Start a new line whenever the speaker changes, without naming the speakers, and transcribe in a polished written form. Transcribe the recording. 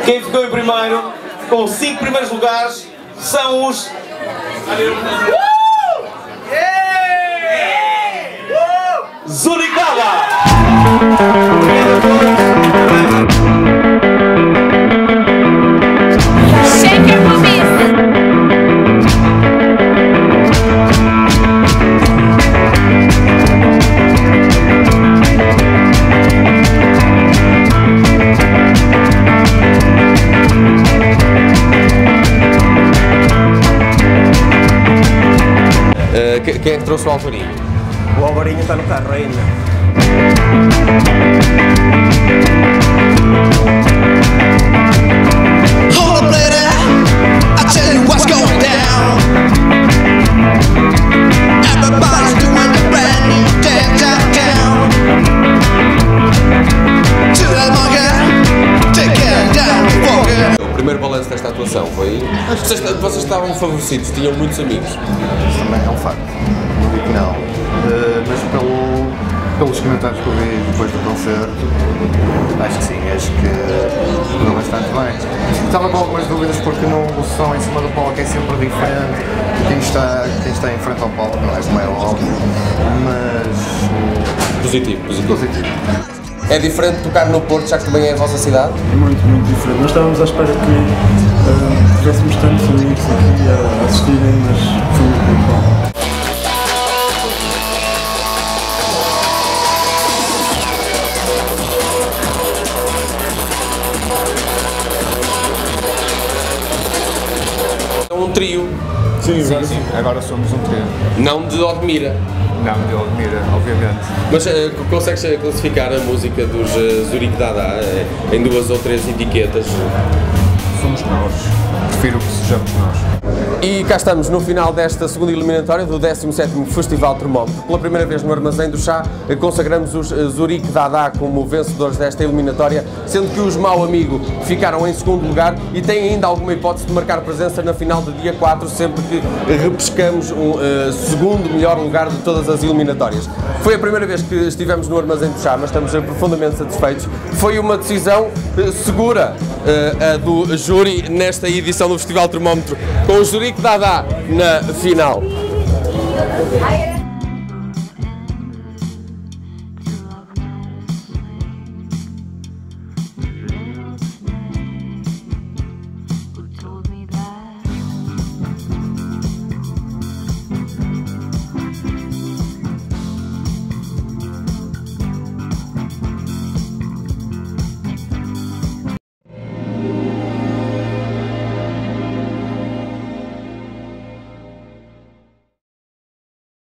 Quem ficou em primeiro, com os 5 primeiros lugares, são os... Zurique Dada!
Shake your boobies!
Quem é que trouxe o Alvarinho?
O Alvarinho está no carro ainda.
Hold up, lady, I'll tell you what's going down. Everybody's doing the brand new dance downtown. To the monkey, take it down, fuck it.
O primeiro balanço desta atuação foi... Vocês estavam favorecidos, tinham muitos amigos.
Isso também é um facto, não digo que não. Mas pelos comentários que eu vi depois do concerto, acho que sim, acho que correu bastante bem. Estava com algumas dúvidas porque o som em cima do palco é sempre diferente, quem está em frente ao palco, não é como é óbvio, mas...
Positivo.
Positivo.
É diferente tocar no Porto, já que também é a vossa cidade?
Muito diferente. Nós estávamos à espera que tivéssemos tantos amigos aqui a assistirem, mas foi muito bom.
É um trio.
Sim, agora somos um trio.
Não de Odmira.
Não, de Odmira, obviamente.
Mas consegues classificar a música dos Zurique Dada em 2 ou 3 etiquetas?
Somos nós. Prefiro que sejamos nós.
E cá estamos no final desta segunda eliminatória do 17º Festival Termómetro. Pela primeira vez no Armazém do Chá consagramos os Zurique Dada como vencedores desta eliminatória, sendo que os Mau Amigo ficaram em segundo lugar e têm ainda alguma hipótese de marcar presença na final de dia 4, sempre que repescamos um segundo melhor lugar de todas as eliminatórias. Foi a primeira vez que estivemos no Armazém do Chá, mas estamos profundamente satisfeitos. Foi uma decisão segura a do júri nesta edição do Festival Termómetro, com o Zurique Dada na final.